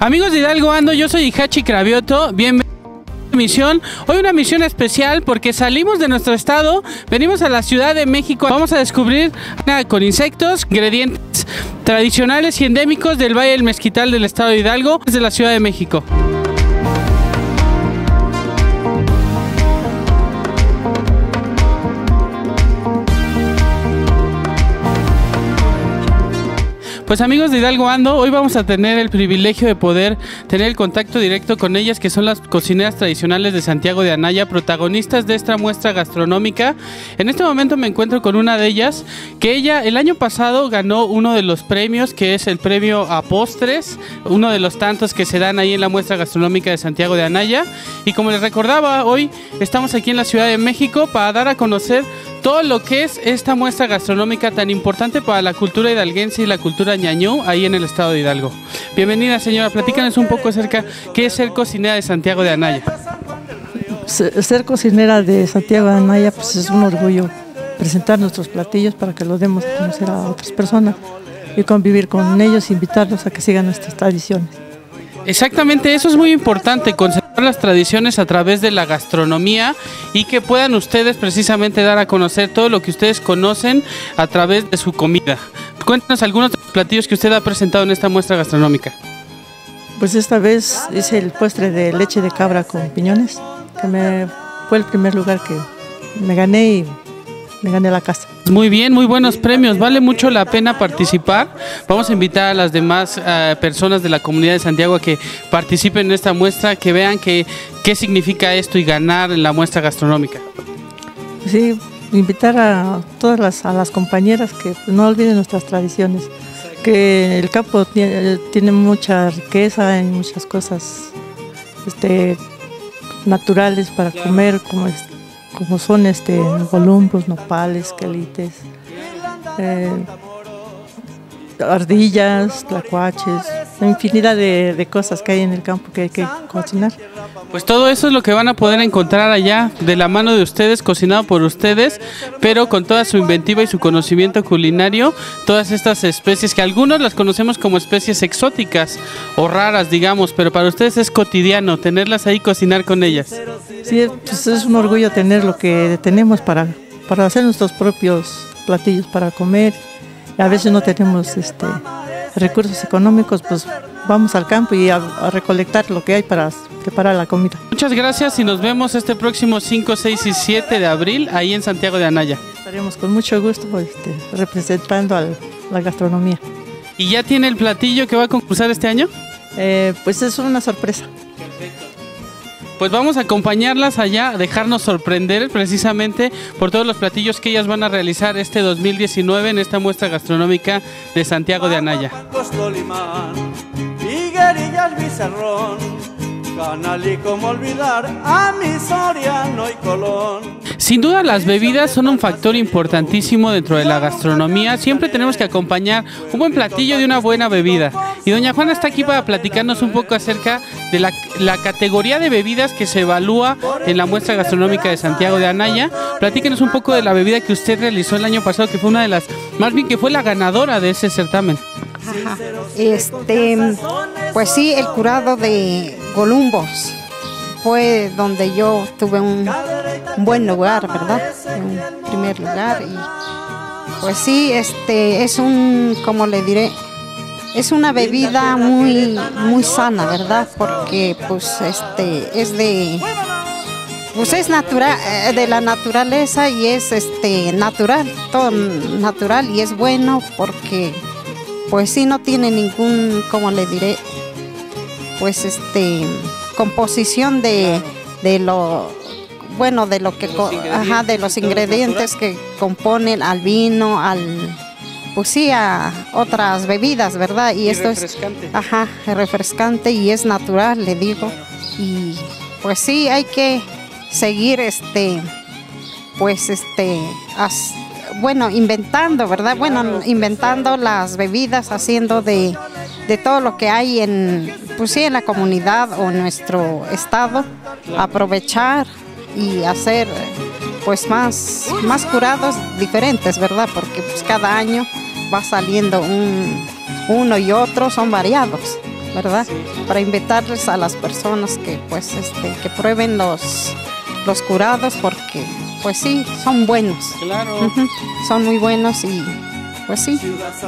Amigos de Hidalgo Ando, yo soy Ihachi Cravioto, bienvenidos a la misión. Hoy una misión especial porque salimos de nuestro estado, venimos a la Ciudad de México. Vamos a descubrir con insectos, ingredientes tradicionales y endémicos del Valle del Mezquital del estado de Hidalgo, desde la Ciudad de México. Pues amigos de Hidalgo Ando, hoy vamos a tener el privilegio de poder tener el contacto directo con ellas, que son las cocineras tradicionales de Santiago de Anaya, protagonistas de esta muestra gastronómica. En este momento me encuentro con una de ellas, que ella el año pasado ganó uno de los premios, que es el premio a postres, uno de los tantos que se dan ahí en la muestra gastronómica de Santiago de Anaya. Y como les recordaba, hoy estamos aquí en la Ciudad de México para dar a conocer todo lo que es esta muestra gastronómica tan importante para la cultura hidalguense y la cultura ñañú ahí en el estado de Hidalgo. Bienvenida, señora, platícanos un poco acerca qué es ser cocinera de Santiago de Anaya. Ser cocinera de Santiago de Anaya pues es un orgullo presentar nuestros platillos para que los demos a conocer a otras personas y convivir con ellos, invitarlos a que sigan nuestras tradiciones. Exactamente, eso es muy importante, conservar las tradiciones a través de la gastronomía y que puedan ustedes precisamente dar a conocer todo lo que ustedes conocen a través de su comida. Cuéntanos algunos de los platillos que usted ha presentado en esta muestra gastronómica. Pues esta vez hice el postre de leche de cabra con piñones, que fue el primer lugar que me gané y me gané la casa. Muy bien, muy buenos premios, vale mucho la pena participar. Vamos a invitar a las demás personas de la comunidad de Santiago a que participen en esta muestra, que vean qué significa esto y ganar en la muestra gastronómica. Sí, invitar a todas las compañeras que pues, no olviden nuestras tradiciones, que el campo tiene mucha riqueza y muchas cosas naturales para comer, como son columpos, nopales, quelites, ardillas, tlacuaches, infinidad de cosas que hay en el campo que hay que cocinar. Pues todo eso es lo que van a poder encontrar allá de la mano de ustedes, cocinado por ustedes, pero con toda su inventiva y su conocimiento culinario, todas estas especies que algunos las conocemos como especies exóticas o raras, digamos, pero para ustedes es cotidiano tenerlas ahí, cocinar con ellas. Sí, pues es un orgullo tener lo que tenemos para hacer nuestros propios platillos para comer. A veces no tenemos recursos económicos, pues vamos al campo y a recolectar lo que hay para preparar la comida. Muchas gracias y nos vemos este próximo 5, 6 y 7 de abril ahí en Santiago de Anaya. Estaremos con mucho gusto representando a la gastronomía. ¿Y ya tiene el platillo que va a concursar este año? Pues es una sorpresa. Pues vamos a acompañarlas allá, a dejarnos sorprender precisamente por todos los platillos que ellas van a realizar este 2019 en esta muestra gastronómica de Santiago de Anaya. Sin duda las bebidas son un factor importantísimo dentro de la gastronomía. Siempre tenemos que acompañar un buen platillo de una buena bebida. Y doña Juana está aquí para platicarnos un poco acerca de la categoría de bebidas que se evalúa en la muestra gastronómica de Santiago de Anaya. Platíquenos un poco de la bebida que usted realizó el año pasado, que fue una de las, más bien que fue la ganadora de ese certamen. Ajá. Pues sí, el curado de Columbos fue donde yo tuve un buen lugar, ¿verdad? Un primer lugar. Y pues sí, es como le diré, es una bebida muy sana, ¿verdad? Porque pues es natural, de la naturaleza, y es natural, todo natural, y es bueno porque pues sí no tiene ningún, como le diré, pues composición de lo bueno, de lo que de los ingredientes que componen al vino, pues sí, a otras bebidas, ¿verdad? Y esto es refrescante y es natural, le digo. Y pues sí, hay que seguir inventando, ¿verdad? Bueno, inventando las bebidas, haciendo de todo lo que hay en la comunidad o en nuestro estado, aprovechar y hacer pues más curados diferentes, ¿verdad? Porque pues cada año va saliendo uno y otro, son variados. ¿verdad? Para invitarles a las personas que pues que prueben los curados, porque pues sí, son buenos. Claro. Son muy buenos y pues sí.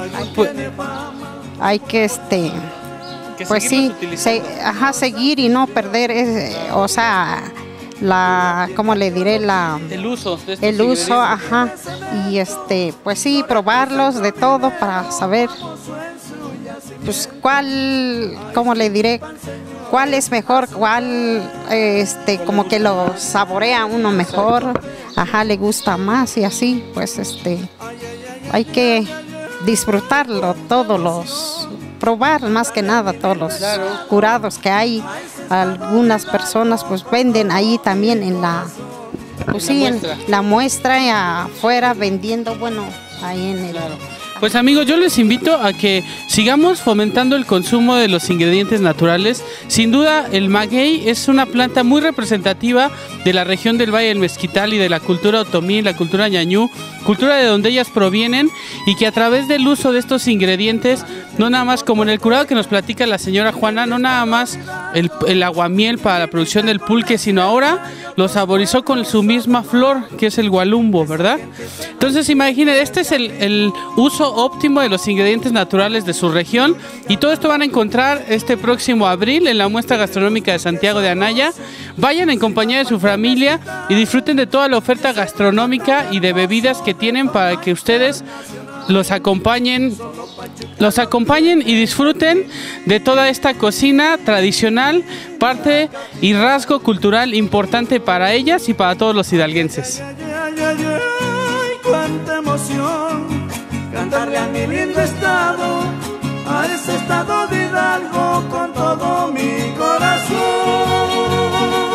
Hay que pues sí, seguir y no perder o sea, ¿cómo le diré? El uso de estos el uso, y pues sí, probarlos de todo para saber pues ¿cómo le diré? ¿Cuál es mejor? ¿Cuál como que lo saborea uno mejor? Le gusta más y así, pues hay que disfrutarlo, probar más que nada todos los curados que hay. Algunas personas pues venden ahí también en la muestra y afuera vendiendo, bueno, ahí en el... Pues amigos, yo les invito a que sigamos fomentando el consumo de los ingredientes naturales. Sin duda, el maguey es una planta muy representativa de la región del Valle del Mezquital y de la cultura otomí, la cultura ñañú, cultura de donde ellas provienen, y que a través del uso de estos ingredientes, no nada más como en el curado que nos platica la señora Juana, no nada más el aguamiel para la producción del pulque, sino ahora lo saborizó con su misma flor, que es el gualumbo, ¿verdad? Entonces imaginen, este es el uso óptimo de los ingredientes naturales de su región, y todo esto van a encontrar este próximo abril en la muestra gastronómica de Santiago de Anaya. Vayan en compañía de su familia y disfruten de toda la oferta gastronómica y de bebidas que tienen para que ustedes los acompañen y disfruten de toda esta cocina tradicional, parte y rasgo cultural importante para ellas y para todos los hidalguenses. Cuánta emoción cantarle a mi lindo estado, a ese estado de Hidalgo con todo mi corazón.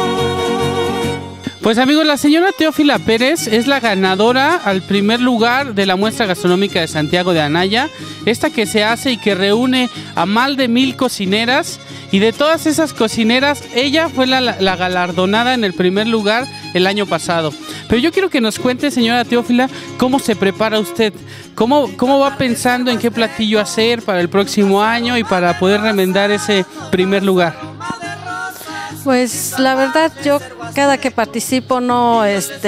Pues amigos, la señora Teófila Pérez es la ganadora al primer lugar de la muestra gastronómica de Santiago de Anaya, esta que se hace y que reúne a más de 1000 cocineras, y de todas esas cocineras, ella fue la galardonada en el primer lugar el año pasado. Pero yo quiero que nos cuente, señora Teófila, cómo se prepara usted, cómo va pensando en qué platillo hacer para el próximo año y para poder remendar ese primer lugar. Pues la verdad, yo cada que participo no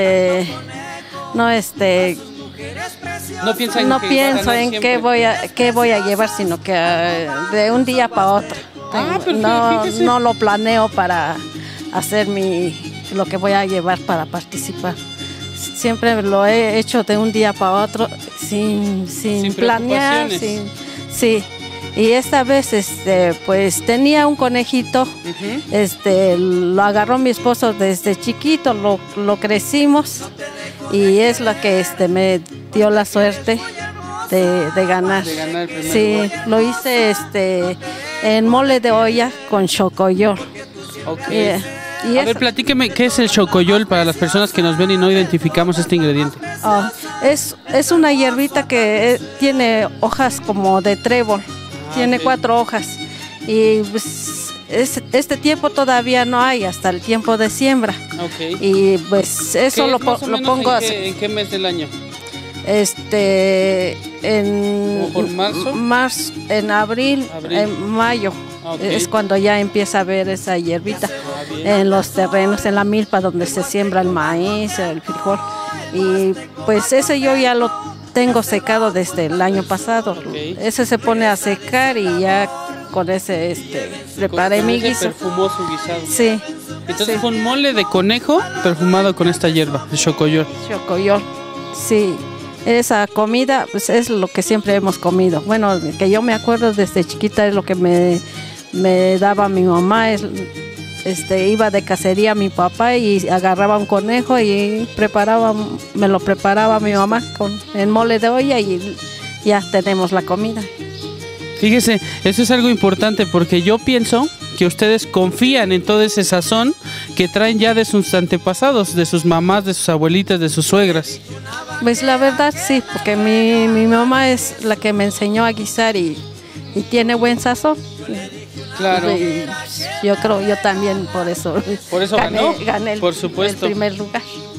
pienso en qué voy a llevar, sino que de un día para otro. No lo planeo para hacer lo que voy a llevar para participar. Siempre lo he hecho de un día para otro, sin planear, sí. Y esta vez, pues tenía un conejito, lo agarró mi esposo desde chiquito, lo crecimos, y es lo que me dio la suerte de ganar. Sí, lo hice en mole de olla con chocoyol. Okay. A ver, platíqueme, ¿qué es el chocoyol para las personas que nos ven y no identificamos este ingrediente? Es una hierbita que tiene hojas como de trébol. Tiene 4 hojas, y pues este tiempo todavía no hay, hasta el tiempo de siembra. Y pues eso lo pongo así. ¿En qué mes del año? En marzo, en abril, en mayo. Es cuando ya empieza a ver esa hierbita en los terrenos, en la milpa donde se siembra el maíz, el frijol. Y pues ese yo ya lo tengo secado desde el año pasado. Ese se pone a secar y ya con ese preparé mi guiso. Perfumó su guisado. Sí. Entonces fue un mole de conejo perfumado con esta hierba, de chocoyol. Chocoyol, sí. Esa comida pues es lo que siempre hemos comido. Bueno, que yo me acuerdo desde chiquita es lo que me daba mi mamá. Iba de cacería mi papá y agarraba un conejo y me lo preparaba mi mamá en mole de olla, y ya tenemos la comida. Fíjese, eso es algo importante, porque yo pienso que ustedes confían en todo ese sazón que traen ya de sus antepasados, de sus mamás, de sus abuelitas, de sus suegras. Pues la verdad sí, porque mi mamá es la que me enseñó a guisar y tiene buen sazón. Claro. Yo creo, yo también por eso ganó, gané por supuesto, el primer lugar.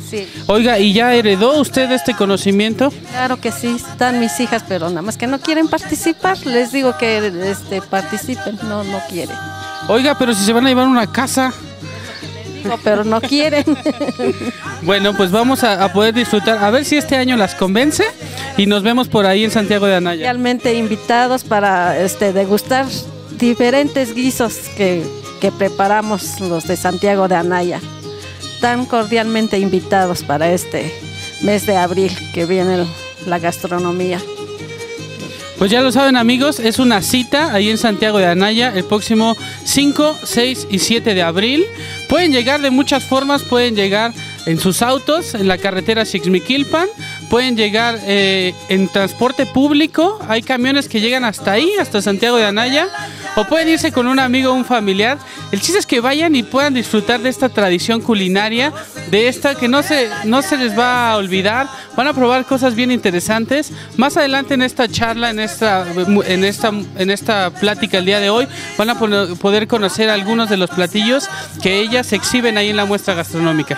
Sí. Oiga, ¿y ya heredó usted este conocimiento? Claro que sí, están mis hijas, pero nada más que no quieren participar. Les digo que participen, no quieren. Oiga, pero si se van a llevar una casa. No, pero no quieren. Bueno, pues vamos a poder disfrutar. A ver si este año las convence y nos vemos por ahí en Santiago de Anaya. Realmente invitados para degustar diferentes guisos que preparamos los de Santiago de Anaya. Tan cordialmente invitados para este mes de abril que viene la gastronomía. Pues ya lo saben, amigos, es una cita ahí en Santiago de Anaya el próximo 5, 6 y 7 de abril. Pueden llegar de muchas formas, pueden llegar en sus autos, en la carretera Xixmiquilpan, pueden llegar en transporte público, hay camiones que llegan hasta ahí, hasta Santiago de Anaya, o pueden irse con un amigo o un familiar. El chiste es que vayan y puedan disfrutar de esta tradición culinaria, de esta que no se les va a olvidar. Van a probar cosas bien interesantes. Más adelante en esta charla, en esta plática el día de hoy, van a poder conocer algunos de los platillos que ellas exhiben ahí en la muestra gastronómica.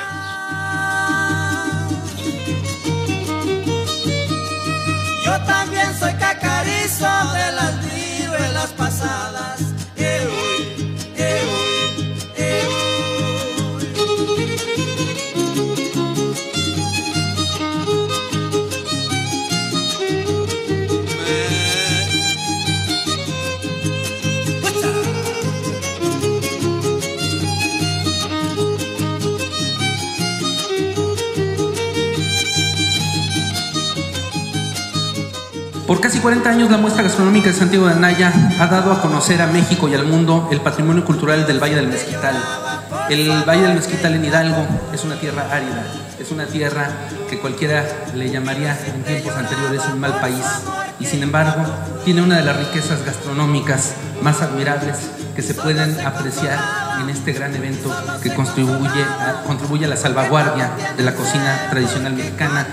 Yo también soy cacarizo de las viruelas pasadas. Por casi 40 años, la muestra gastronómica de Santiago de Anaya ha dado a conocer a México y al mundo el patrimonio cultural del Valle del Mezquital. El Valle del Mezquital en Hidalgo es una tierra árida, es una tierra que cualquiera le llamaría en tiempos anteriores un mal país, y sin embargo tiene una de las riquezas gastronómicas más admirables que se pueden apreciar en este gran evento que contribuye a la salvaguardia de la cocina tradicional mexicana.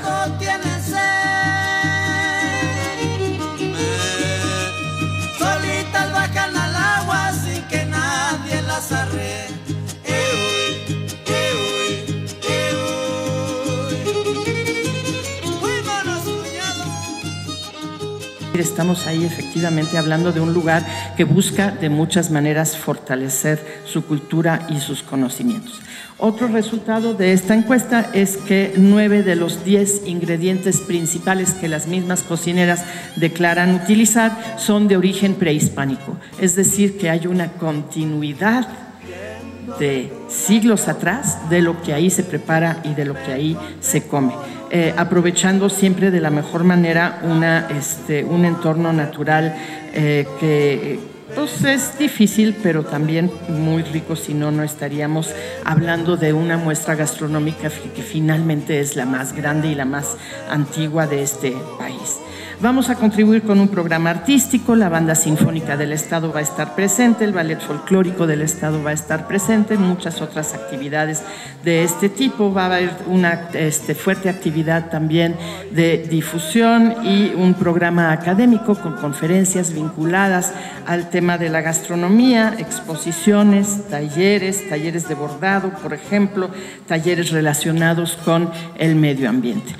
Estamos ahí efectivamente hablando de un lugar que busca de muchas maneras fortalecer su cultura y sus conocimientos. Otro resultado de esta encuesta es que 9 de los 10 ingredientes principales que las mismas cocineras declaran utilizar son de origen prehispánico, es decir, que hay una continuidad de siglos atrás de lo que ahí se prepara y de lo que ahí se come, aprovechando siempre de la mejor manera un entorno natural que pues es difícil, pero también muy rico, si no, no estaríamos hablando de una muestra gastronómica que finalmente es la más grande y la más antigua de este país. Vamos a contribuir con un programa artístico, la Banda Sinfónica del Estado va a estar presente, el Ballet Folclórico del Estado va a estar presente, muchas otras actividades de este tipo. Va a haber una fuerte actividad también de difusión y un programa académico con conferencias vinculadas al tema de la gastronomía, exposiciones, talleres de bordado, por ejemplo, talleres relacionados con el medio ambiente.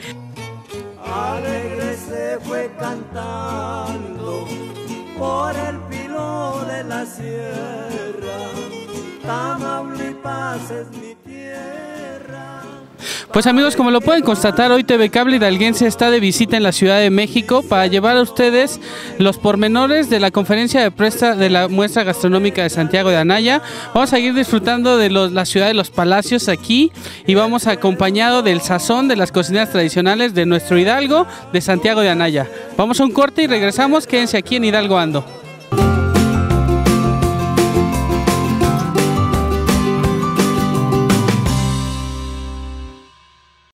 Fue cantando por el filo de la sierra, Tamaulipas es mi tierra. Pues amigos, como lo pueden constatar, hoy TV Cable Hidalguense está de visita en la Ciudad de México para llevar a ustedes los pormenores de la conferencia de prensa de la muestra gastronómica de Santiago de Anaya. Vamos a seguir disfrutando de la ciudad de los palacios aquí y vamos acompañado del sazón de las cocinas tradicionales de nuestro Hidalgo de Santiago de Anaya. Vamos a un corte y regresamos, quédense aquí en Hidalgo Ando.